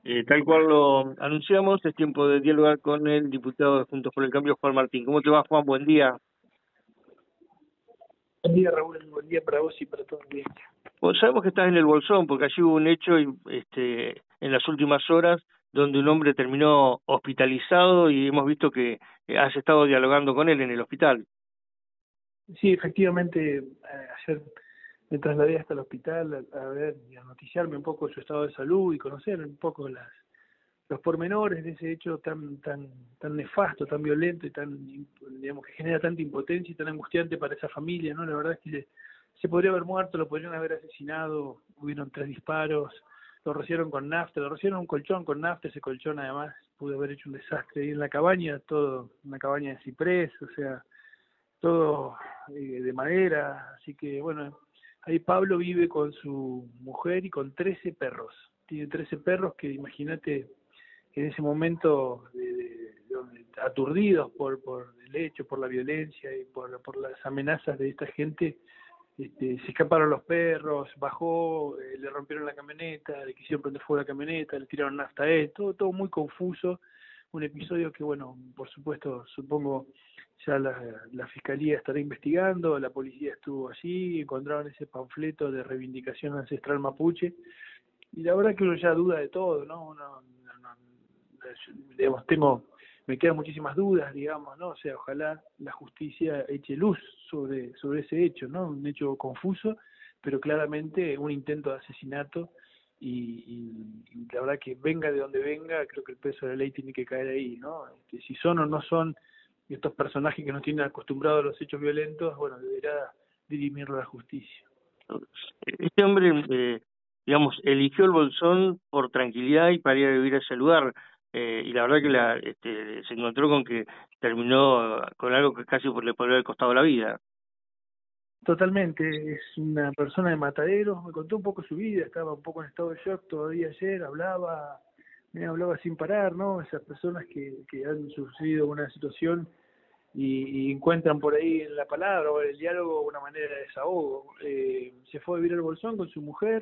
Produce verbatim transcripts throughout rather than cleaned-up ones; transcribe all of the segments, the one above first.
Eh, tal cual lo anunciamos, es tiempo de dialogar con el diputado de Juntos por el Cambio, Juan Martín. ¿Cómo te va, Juan? Buen día. Buen día, Raúl. Buen día para vos y para todos. Pues sabemos que estás en el Bolsón, porque allí hubo un hecho este, en las últimas horas donde un hombre terminó hospitalizado y hemos visto que has estado dialogando con él en el hospital. Sí, efectivamente, eh, ayer me trasladé hasta el hospital a, a ver y a noticiarme un poco de su estado de salud y conocer un poco las los pormenores de ese hecho tan tan tan nefasto, tan violento y tan, digamos, que genera tanta impotencia y tan angustiante para esa familia, ¿no? La verdad es que se, se podría haber muerto, lo podrían haber asesinado, hubieron tres disparos, lo rociaron con nafta, lo rociaron un colchón con nafta, ese colchón además pudo haber hecho un desastre ahí en la cabaña, todo, una cabaña de ciprés, o sea, todo eh, de madera, así que bueno, ahí Pablo vive con su mujer y con trece perros, tiene trece perros que imagínate en ese momento de, de, de, aturdidos por, por el hecho, por la violencia y por, por las amenazas de esta gente, este, se escaparon los perros, bajó, eh, le rompieron la camioneta, le quisieron prender fuego a la camioneta, le tiraron nafta a él, todo, todo muy confuso, un episodio que, bueno, por supuesto, supongo ya la, la Fiscalía estará investigando, la policía estuvo allí, encontraron ese panfleto de reivindicación ancestral mapuche, y la verdad que uno ya duda de todo, ¿no? Uno, no, no, digamos, tengo, me quedan muchísimas dudas, digamos, ¿no? O sea, ojalá la justicia eche luz sobre, sobre ese hecho, ¿no? Un hecho confuso, pero claramente un intento de asesinato y, y, y la verdad que venga de donde venga, creo que el peso de la ley tiene que caer ahí, ¿no? Este, si son o no son estos personajes que nos tienen acostumbrados a los hechos violentos, bueno, deberá dirimirlo la justicia. Este hombre, eh, digamos, eligió el Bolsón por tranquilidad y para ir a vivir a ese lugar. Eh, y la verdad que la, este, se encontró con que terminó con algo que casi le podría haber costado la vida. Totalmente, es una persona de Mataderos, me contó un poco su vida, estaba un poco en estado de shock todavía ayer, hablaba, me hablaba sin parar, ¿no? Esas personas que, que han sufrido una situación y, y encuentran por ahí en la palabra o en el diálogo una manera de desahogo. Eh, se fue a vivir al Bolsón con su mujer,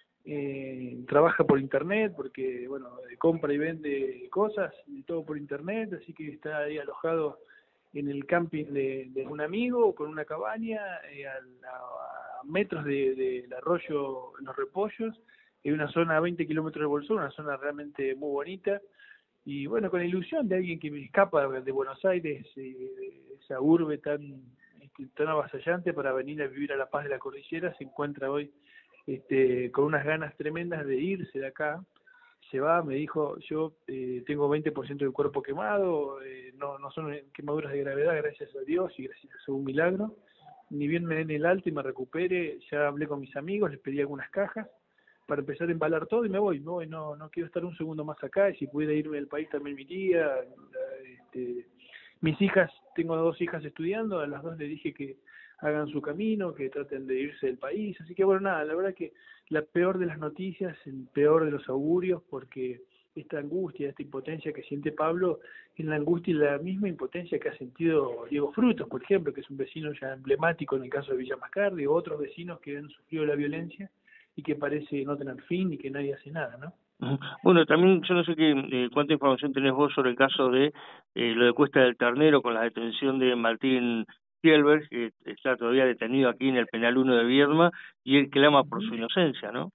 eh, trabaja por internet porque, bueno, compra y vende cosas y todo por internet, así que está ahí alojado en el camping de, de un amigo con una cabaña eh, a, a metros de, de, del arroyo Los Repollos, en una zona a veinte kilómetros de Bolsón, una zona realmente muy bonita, y bueno, con la ilusión de alguien que me escapa de Buenos Aires, eh, de esa urbe tan, tan avasallante para venir a vivir a La Paz de la Cordillera, se encuentra hoy este, con unas ganas tremendas de irse de acá. Se va, me dijo, yo eh, tengo veinte por ciento del cuerpo quemado, eh, no, no son quemaduras de gravedad, gracias a Dios y gracias a un milagro. Ni bien me den el alto y me recupere, ya hablé con mis amigos, les pedí algunas cajas para empezar a embalar todo y me voy, me voy, no, no quiero estar un segundo más acá, y si pudiera irme del país también me iría. Este, mis hijas, tengo dos hijas estudiando, a las dos les dije que hagan su camino, que traten de irse del país, así que bueno, nada, la verdad que la peor de las noticias, el peor de los augurios, porque esta angustia, esta impotencia que siente Pablo, es la angustia y la misma impotencia que ha sentido Diego Frutos, por ejemplo, que es un vecino ya emblemático en el caso de Villa Mascardi, o otros vecinos que han sufrido la violencia y que parece no tener fin y que nadie hace nada, ¿no? Bueno, también yo no sé qué eh, cuánta información tenés vos sobre el caso de eh, lo de Cuesta del Ternero con la detención de Martín Pielberg, que está todavía detenido aquí en el Penal uno de Viedma, y él clama por su inocencia, ¿no?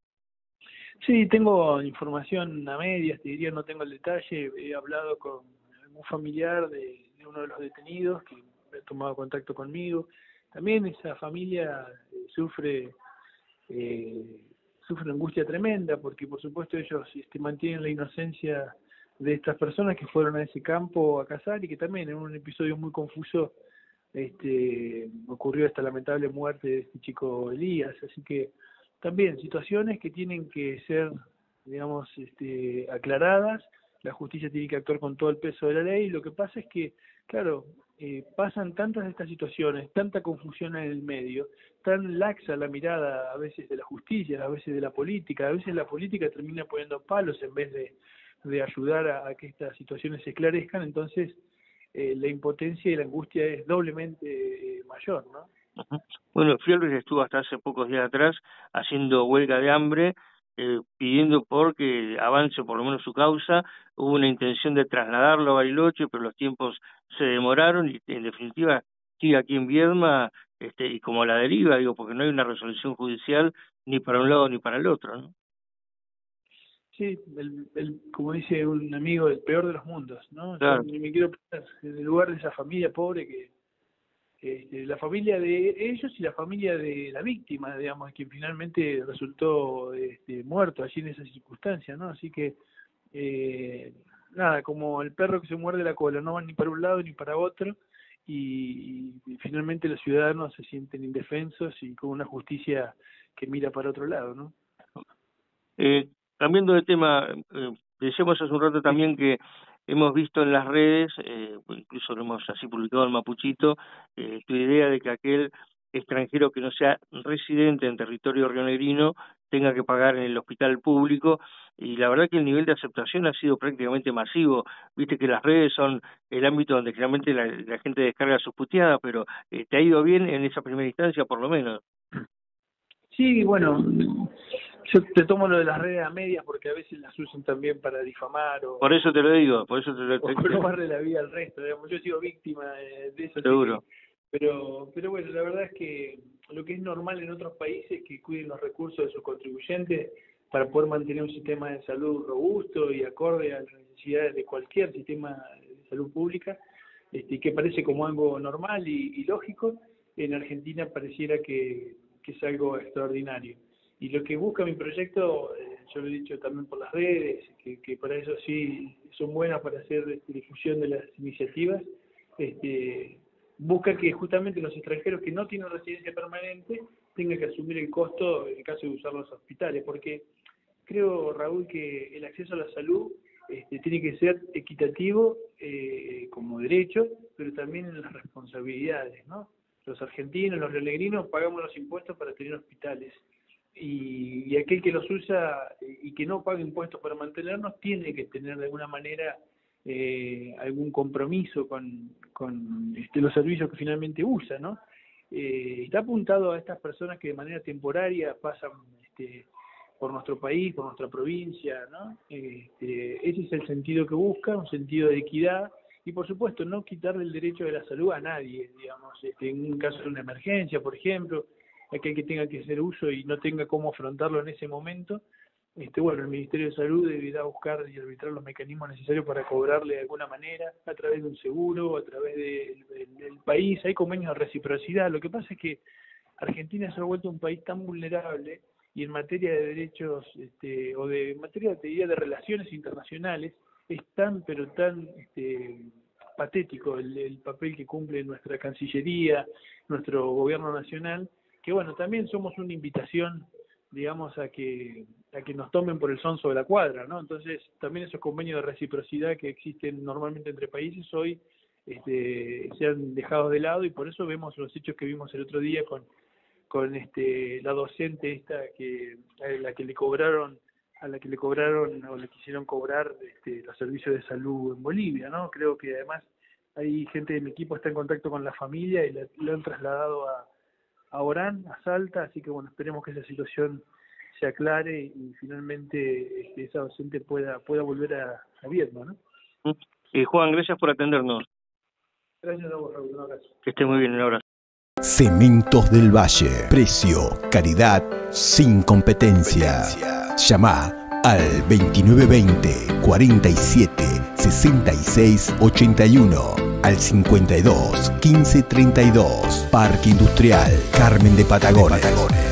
Sí, tengo información a medias, te diría, no tengo el detalle, he hablado con un familiar de, de uno de los detenidos que ha tomado contacto conmigo. También esa familia eh, sufre eh, sufre una angustia tremenda porque por supuesto ellos este, mantienen la inocencia de estas personas que fueron a ese campo a cazar y que también en un episodio muy confuso este, ocurrió esta lamentable muerte de este chico Elías, así que también situaciones que tienen que ser, digamos, este, aclaradas. La justicia tiene que actuar con todo el peso de la ley. Lo que pasa es que, claro, eh, pasan tantas de estas situaciones, tanta confusión en el medio, tan laxa la mirada a veces de la justicia, a veces de la política, a veces la política termina poniendo palos en vez de, de ayudar a, a que estas situaciones se esclarezcan, entonces eh, la impotencia y la angustia es doblemente eh, mayor, ¿no? Uh-huh. Bueno, Fielberg estuvo hasta hace pocos días atrás haciendo huelga de hambre eh, pidiendo por que avance por lo menos su causa. Hubo una intención de trasladarlo a Bariloche, pero los tiempos se demoraron y en definitiva sigue aquí en Viedma, este, y como a la deriva, digo, porque no hay una resolución judicial ni para un lado ni para el otro, ¿no? Sí, el, el, como dice un amigo, el peor de los mundos, ¿no? Claro. Yo me quiero poner en el lugar de esa familia pobre que, que la familia de ellos y la familia de la víctima, digamos, que finalmente resultó este, muerto allí en esa circunstancia, ¿no? Así que, eh, nada, como el perro que se muerde la cola, no van ni para un lado ni para otro, y, y finalmente los ciudadanos se sienten indefensos y con una justicia que mira para otro lado, ¿no? Eh, cambiando de tema, eh, decíamos hace un rato también que hemos visto en las redes, eh, incluso lo hemos así publicado en Mapuchito, eh, tu idea de que aquel extranjero que no sea residente en territorio rionegrino tenga que pagar en el hospital público, y la verdad que el nivel de aceptación ha sido prácticamente masivo. Viste que las redes son el ámbito donde generalmente la, la gente descarga sus puteadas, pero eh, te ha ido bien en esa primera instancia por lo menos. Sí, bueno, yo te tomo lo de las redes a medias porque a veces las usan también para difamar o... Por eso te lo digo, por eso te lo digo. O robarle la vida al resto, digamos. Yo he sido víctima de eso. Seguro. Sí, pero, pero bueno, la verdad es que lo que es normal en otros países es que cuiden los recursos de sus contribuyentes para poder mantener un sistema de salud robusto y acorde a las necesidades de cualquier sistema de salud pública, este, que parece como algo normal y, y lógico. En Argentina pareciera que, que es algo extraordinario. Y lo que busca mi proyecto, eh, yo lo he dicho también por las redes, que, que para eso sí son buenas para hacer este, difusión de las iniciativas, este, busca que justamente los extranjeros que no tienen residencia permanente tengan que asumir el costo en el caso de usar los hospitales, porque creo, Raúl, que el acceso a la salud este, tiene que ser equitativo eh, como derecho, pero también en las responsabilidades, ¿no? Los argentinos, los rionegrinos pagamos los impuestos para tener hospitales. Y, y aquel que los usa y que no paga impuestos para mantenernos tiene que tener de alguna manera eh, algún compromiso con, con este, los servicios que finalmente usa, ¿no? Eh, está apuntado a estas personas que de manera temporaria pasan este, por nuestro país, por nuestra provincia, ¿no? Este, ese es el sentido que busca, un sentido de equidad y por supuesto no quitarle el derecho de la salud a nadie, digamos, este, en un caso de una emergencia, por ejemplo, aquel que tenga que hacer uso y no tenga cómo afrontarlo en ese momento, este, bueno, el Ministerio de Salud deberá buscar y arbitrar los mecanismos necesarios para cobrarle de alguna manera, a través de un seguro, a través del de, de, de país. Hay convenios de reciprocidad. Lo que pasa es que Argentina se ha vuelto un país tan vulnerable y en materia de derechos, este, o de en materia te diría, de relaciones internacionales, es tan, pero tan este, patético el, el papel que cumple nuestra Cancillería, nuestro gobierno nacional, que bueno, también somos una invitación, digamos, a que a que nos tomen por el sonso de la cuadra, ¿no? Entonces, también esos convenios de reciprocidad que existen normalmente entre países hoy este, se han dejado de lado y por eso vemos los hechos que vimos el otro día con con este la docente esta que a la que le cobraron a la que le cobraron o le quisieron cobrar este, los servicios de salud en Bolivia, ¿no? Creo que además hay gente de mi equipo está en contacto con la familia y la, lo han trasladado a a Orán, a Salta, así que bueno, esperemos que esa situación se aclare y finalmente este, esa docente pueda pueda volver a, a Viedma, ¿no? Eh, Juan, gracias por atendernos. Gracias a vos, Raúl, un abrazo. Que esté muy bien, un abrazo. Cementos del Valle. Precio, calidad, sin competencia. Llama al veintinueve veinte, cuarenta y siete, sesenta y seis ochenta y uno. Al cincuenta y dos, quince treinta y dos. Parque Industrial Carmen de Patagones.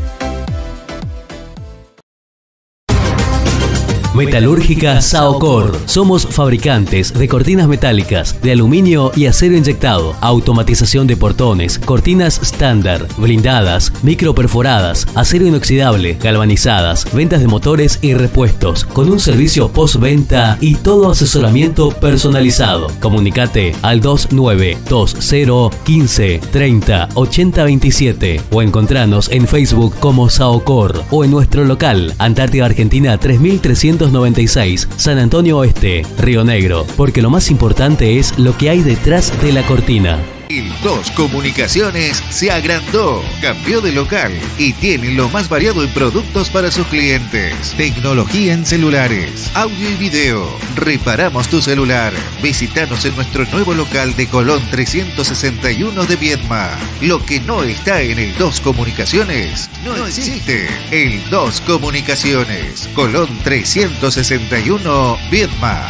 Metalúrgica Saocor. Somos fabricantes de cortinas metálicas, de aluminio y acero inyectado, automatización de portones, cortinas estándar, blindadas, microperforadas, acero inoxidable, galvanizadas, ventas de motores y repuestos, con un servicio postventa y todo asesoramiento personalizado. Comunicate al dos nueve dos cero, quince, treinta, ochenta veintisiete o encontranos en Facebook como Saocor o en nuestro local, Antártida Argentina tres mil trescientos noventa y seis, San Antonio Oeste, Río Negro, porque lo más importante es lo que hay detrás de la cortina. El dos Comunicaciones se agrandó, cambió de local y tiene lo más variado en productos para sus clientes. Tecnología en celulares, audio y video. Reparamos tu celular. Visítanos en nuestro nuevo local de Colón trescientos sesenta y uno de Viedma. Lo que no está en el dos Comunicaciones no, no existe. El dos Comunicaciones, Colón trescientos sesenta y uno, Viedma.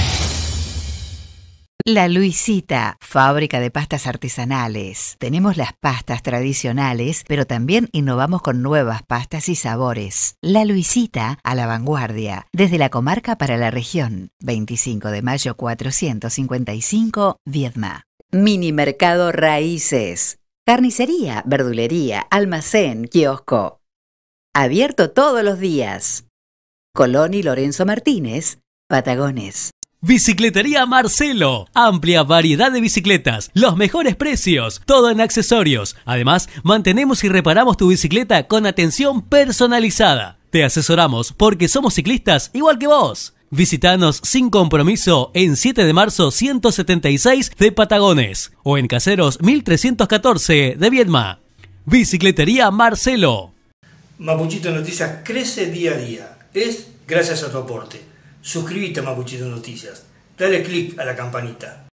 La Luisita, fábrica de pastas artesanales. Tenemos las pastas tradicionales, pero también innovamos con nuevas pastas y sabores. La Luisita, a la vanguardia, desde la comarca para la región. veinticinco de mayo cuatrocientos cincuenta y cinco, Viedma. Mini Mercado Raíces. Carnicería, verdulería, almacén, kiosco. Abierto todos los días. Colón y Lorenzo Martínez, Patagones. Bicicletería Marcelo. Amplia variedad de bicicletas, los mejores precios, todo en accesorios. Además, mantenemos y reparamos tu bicicleta con atención personalizada. Te asesoramos porque somos ciclistas igual que vos. Visítanos sin compromiso en siete de marzo ciento setenta y seis de Patagones o en Caseros mil trescientos catorce de Viedma. Bicicletería Marcelo. Mapuchito Noticias crece día a día. Es gracias a tu aporte. Suscríbete a Mapuchito Noticias. Dale click a la campanita.